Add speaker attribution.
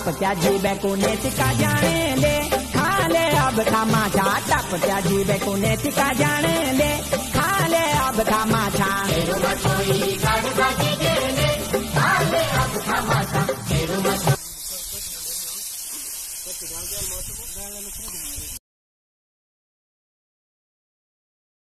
Speaker 1: टप त्या जीबे को नेतिका जाने ले, खा ले अब था माछा। टप त्या जीबे को नेतिका जाने ले, खा ले अब था माछा।